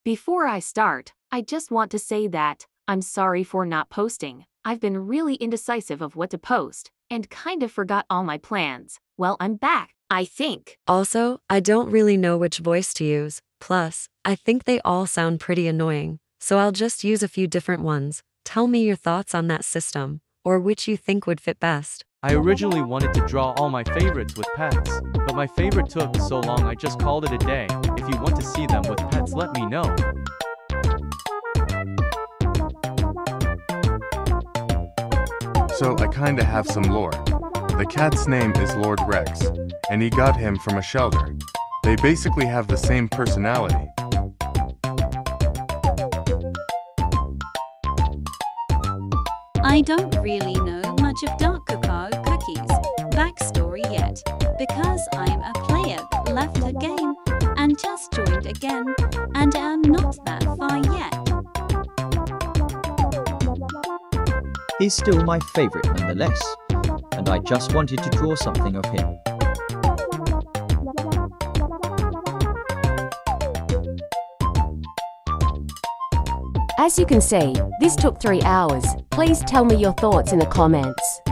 Before I start, I just want to say that I'm sorry for not posting. I've been really indecisive of what to post and kind of forgot all my plans. Well, I'm back, I think. Also, I don't really know which voice to use. Plus, I think they all sound pretty annoying, so I'll just use a few different ones. Tell me your thoughts on that system, or which you think would fit best. I originally wanted to draw all my favorites with pets, but my favorite took so long I just called it a day. If you want to see them with pets, let me know. So I kinda have some lore. The cat's name is Lord Rex, and he got him from a shelter. They basically have the same personality. I don't really know much of Dark Cacao Cookie's backstory yet, because I'm a player that left the game and just joined again, and am not that far yet. He's still my favorite nonetheless, and I just wanted to draw something of him. As you can see, this took 3 hours. Please tell me your thoughts in the comments.